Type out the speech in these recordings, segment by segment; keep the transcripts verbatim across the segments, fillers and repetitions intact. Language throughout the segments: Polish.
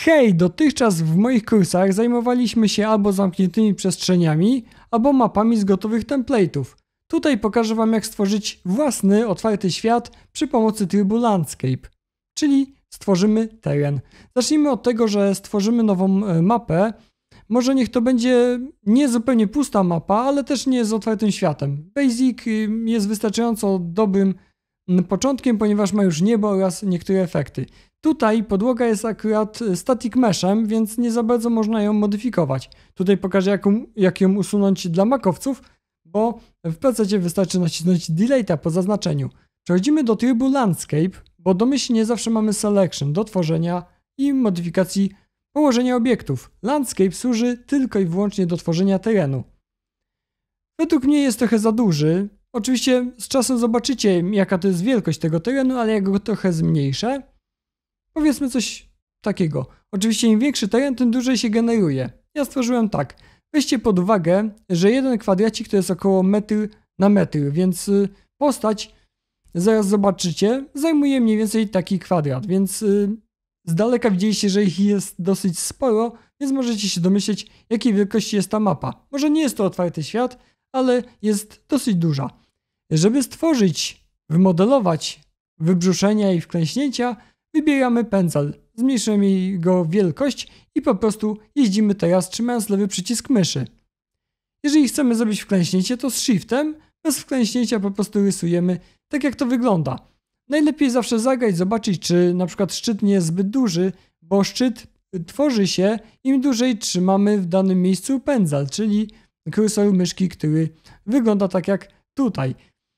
Hej, dotychczas w moich kursach zajmowaliśmy się albo zamkniętymi przestrzeniami, albo mapami z gotowych template'ów. Tutaj pokażę Wam, jak stworzyć własny, otwarty świat przy pomocy trybu Landscape, czyli stworzymy teren. Zacznijmy od tego, że stworzymy nową mapę. Może niech to będzie nie zupełnie pusta mapa, ale też nie z otwartym światem. Basic jest wystarczająco dobrym początkiem, ponieważ ma już niebo oraz niektóre efekty. Tutaj podłoga jest akurat static meshem, więc nie za bardzo można ją modyfikować. Tutaj pokażę, jak, jak ją usunąć dla makowców, bo w pececie wystarczy nacisnąć delete'a po zaznaczeniu. Przechodzimy do trybu Landscape, bo domyślnie zawsze mamy selection do tworzenia i modyfikacji położenia obiektów. Landscape służy tylko i wyłącznie do tworzenia terenu. Według mnie jest trochę za duży. Oczywiście z czasem zobaczycie, jaka to jest wielkość tego terenu, ale ja go trochę zmniejszę. Powiedzmy coś takiego. Oczywiście im większy teren, tym dłużej się generuje. Ja stworzyłem tak. Weźcie pod uwagę, że jeden kwadracik to jest około metr na metr, więc postać, zaraz zobaczycie, zajmuje mniej więcej taki kwadrat, więc z daleka widzieliście, że ich jest dosyć sporo, więc możecie się domyśleć, jakiej wielkości jest ta mapa. Może nie jest to otwarty świat, ale jest dosyć duża. Żeby stworzyć, wymodelować wybrzuszenia i wklęśnięcia, wybieramy pędzel, zmniejszymy jego wielkość i po prostu jeździmy teraz, trzymając lewy przycisk myszy. Jeżeli chcemy zrobić wklęśnięcie, to z shiftem, bez wklęśnięcia po prostu rysujemy tak, jak to wygląda. Najlepiej zawsze zagrać, zobaczyć, czy na przykład szczyt nie jest zbyt duży, bo szczyt tworzy się, im dłużej trzymamy w danym miejscu pędzel, czyli kursor myszki, który wygląda tak jak tutaj.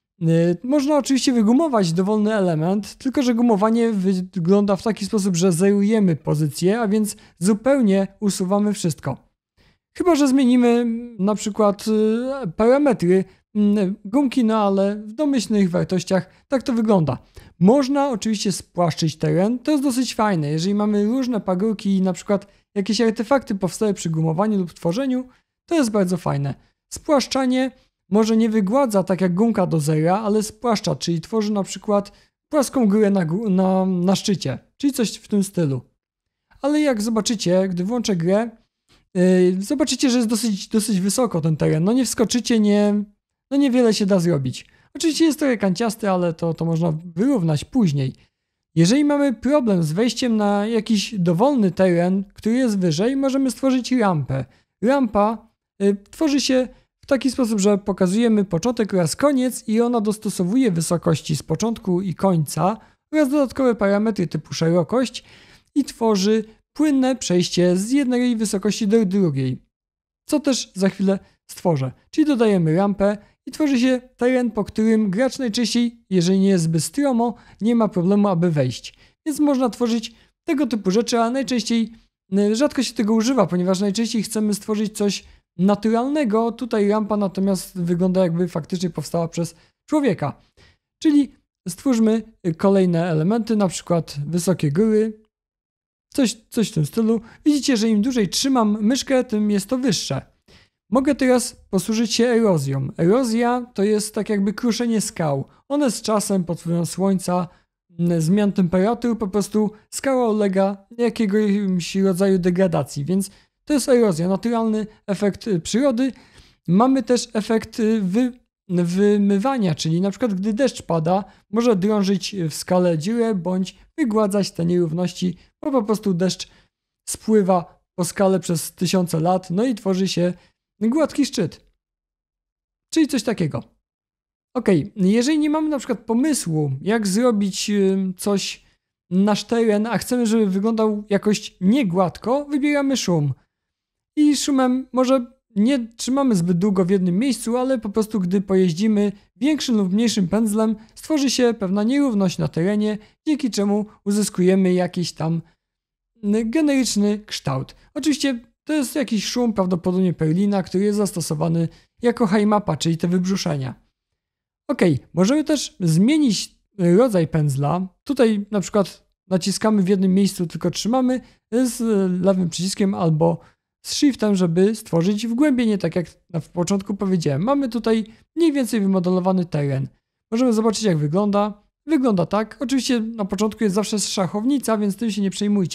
Można oczywiście wygumować dowolny element, tylko że gumowanie wygląda w taki sposób, że zerujemy pozycję, a więc zupełnie usuwamy wszystko. Chyba że zmienimy na przykład parametry gumki, no ale w domyślnych wartościach tak to wygląda. Można oczywiście spłaszczyć teren, to jest dosyć fajne. Jeżeli mamy różne pagórki i na przykład jakieś artefakty powstałe przy gumowaniu lub tworzeniu, to jest bardzo fajne. Spłaszczanie może nie wygładza tak jak gumka do zera, ale spłaszcza, czyli tworzy na przykład płaską górę na, na, na szczycie, czyli coś w tym stylu. Ale jak zobaczycie, gdy włączę grę, yy, zobaczycie, że jest dosyć, dosyć wysoko ten teren. No nie wskoczycie, nie, no niewiele się da zrobić. Oczywiście jest trochę kanciasty, ale to, to można wyrównać później. Jeżeli mamy problem z wejściem na jakiś dowolny teren, który jest wyżej, możemy stworzyć rampę. Rampa yy, tworzy się w taki sposób, że pokazujemy początek oraz koniec i ona dostosowuje wysokości z początku i końca oraz dodatkowe parametry typu szerokość i tworzy płynne przejście z jednej wysokości do drugiej, co też za chwilę stworzę. Czyli dodajemy rampę i tworzy się teren, po którym gracz najczęściej, jeżeli nie jest zbyt stromo, nie ma problemu, aby wejść. Więc można tworzyć tego typu rzeczy, a najczęściej rzadko się tego używa, ponieważ najczęściej chcemy stworzyć coś naturalnego. Tutaj rampa natomiast wygląda, jakby faktycznie powstała przez człowieka. Czyli stwórzmy kolejne elementy, na przykład wysokie góry, coś, coś w tym stylu. Widzicie, że im dłużej trzymam myszkę, tym jest to wyższe. Mogę teraz posłużyć się erozją. Erozja to jest tak jakby kruszenie skał. One z czasem, pod wpływem słońca, zmian temperatur, po prostu skała ulega jakiegoś rodzaju degradacji, więc to jest erozja, naturalny efekt przyrody. Mamy też efekt wy, wymywania, czyli na przykład gdy deszcz pada, może drążyć w skale dziurę bądź wygładzać te nierówności, bo po prostu deszcz spływa po skale przez tysiące lat, no i tworzy się gładki szczyt. Czyli coś takiego. Ok, jeżeli nie mamy na przykład pomysłu, jak zrobić coś nasz teren, a chcemy, żeby wyglądał jakoś niegładko, wybieramy szum. I szumem może nie trzymamy zbyt długo w jednym miejscu, ale po prostu gdy pojeździmy większym lub mniejszym pędzlem, stworzy się pewna nierówność na terenie, dzięki czemu uzyskujemy jakiś tam generyczny kształt. Oczywiście to jest jakiś szum, prawdopodobnie perlina, który jest zastosowany jako highmapa, czyli te wybrzuszenia. Ok, możemy też zmienić rodzaj pędzla. Tutaj na przykład naciskamy w jednym miejscu, tylko trzymamy z lewym przyciskiem albo z shiftem, żeby stworzyć wgłębienie, tak jak na początku powiedziałem. Mamy tutaj mniej więcej wymodelowany teren. Możemy zobaczyć, jak wygląda. Wygląda tak. Oczywiście na początku jest zawsze szachownica, więc tym się nie przejmujcie.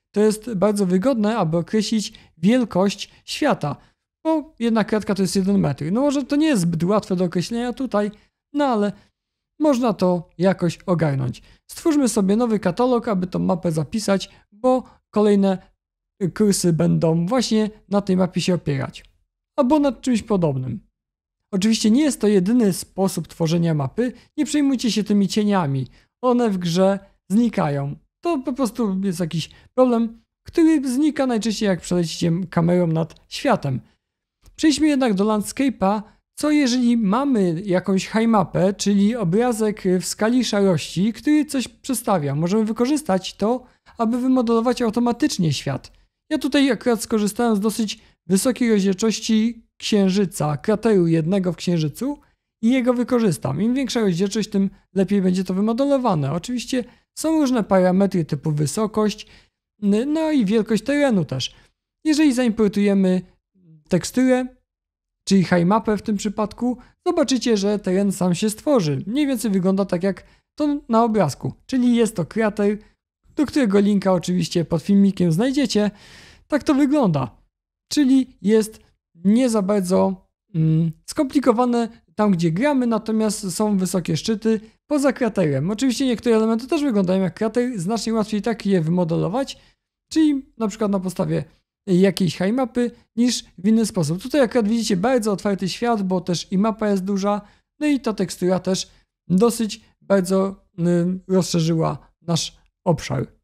to jest bardzo wygodne, aby określić wielkość świata, bo jedna kratka to jest jeden metr. No może to nie jest zbyt łatwe do określenia tutaj, no ale można to jakoś ogarnąć. Stwórzmy sobie nowy katalog, aby tą mapę zapisać, bo kolejne kursy będą właśnie na tej mapie się opierać. Albo nad czymś podobnym. Oczywiście nie jest to jedyny sposób tworzenia mapy, nie przejmujcie się tymi cieniami. One w grze znikają. To po prostu jest jakiś problem, który znika najczęściej jak przelecicie kamerą nad światem. Przejdźmy jednak do landscape'a. Co jeżeli mamy jakąś highmapę, czyli obrazek w skali szarości, który coś przedstawia? Możemy wykorzystać to, aby wymodelować automatycznie świat. Ja tutaj akurat skorzystałem z dosyć wysokiej rozdzielczości księżyca, krateru jednego w księżycu i jego wykorzystam. Im większa rozdzielczość, tym lepiej będzie to wymodelowane. Oczywiście są różne parametry typu wysokość, no i wielkość terenu też. Jeżeli zaimportujemy teksturę, czyli highmapę w tym przypadku, zobaczycie, że teren sam się stworzy. Mniej więcej wygląda tak jak to na obrazku, czyli jest to krater, do którego linka oczywiście pod filmikiem znajdziecie. Tak to wygląda, czyli jest nie za bardzo mm, skomplikowane tam, gdzie gramy, natomiast są wysokie szczyty poza kraterem. Oczywiście niektóre elementy też wyglądają jak krater, znacznie łatwiej tak je wymodelować, czyli na przykład na podstawie jakiejś highmapy niż w inny sposób. Tutaj akurat widzicie bardzo otwarty świat, bo też i mapa jest duża, no i ta tekstura też dosyć bardzo y, rozszerzyła nasz obszar.